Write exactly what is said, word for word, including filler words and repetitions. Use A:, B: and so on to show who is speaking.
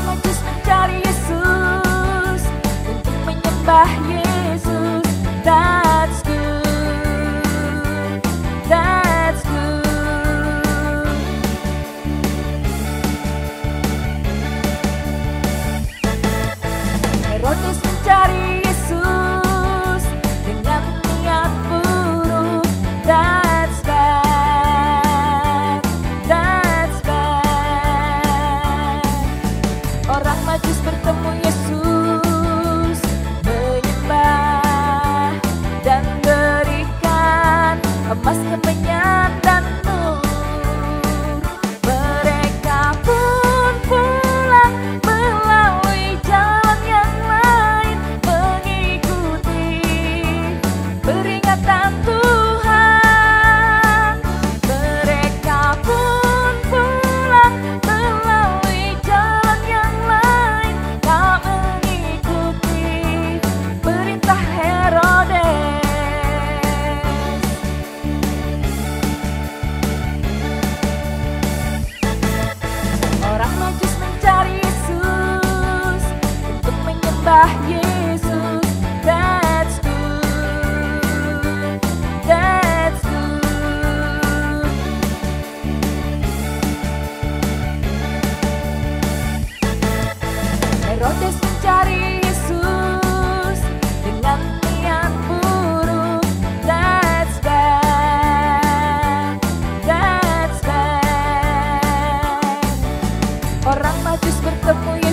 A: Majus mencari Yesus untuk menyembah Yesus. That's good, that's good. Herodes mencari Yesus dengan niat buruk. That's bad, that's bad. Orang Majus bertemu Yesus, menyembah dan berikan emas, kemenyan, dan nur. Mereka pun pulang melalui jalan yang lain, mengikuti peringatan Tuhan. Mereka pun pulang melalui jalan yang lain, tak mengikuti perintah Herodes. Orang Majus mencari Yesus untuk menyembah Yesus. That's good, that's good. Herodes mencari Yesus dengan niat buruk. That's bad, that's bad. Orang Majus bertemu Yesus,